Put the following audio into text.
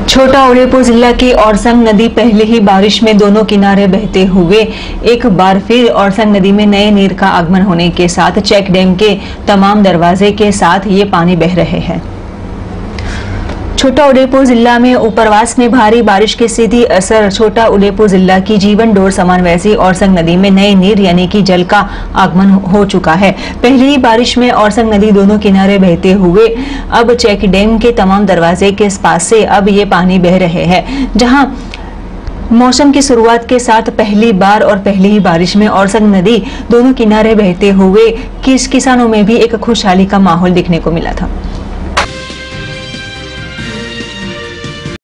छोटा उदेपुर जिला की औरसंग नदी पहले ही बारिश में दोनों किनारे बहते हुए एक बार फिर औरसंग नदी में नए नीर का आगमन होने के साथ चेक डैम के तमाम दरवाजे के साथ ये पानी बह रहे हैं। छोटा उदेपुर जिला में उपरवास में भारी बारिश के सीधी असर छोटा उदेपुर जिला की जीवन डोर समान वैसी औरसंग नदी में नए नीर यानी कि जल का आगमन हो चुका है। पहली ही बारिश में औरसंग नदी दोनों किनारे बहते हुए अब चेक डैम के तमाम दरवाजे के पास से अब ये पानी बह रहे हैं। जहां मौसम की शुरुआत के साथ पहली बार और पहली ही बारिश में औरसंग नदी दोनों किनारे बहते हुए किसानों में भी एक खुशहाली का माहौल दिखने को मिला था।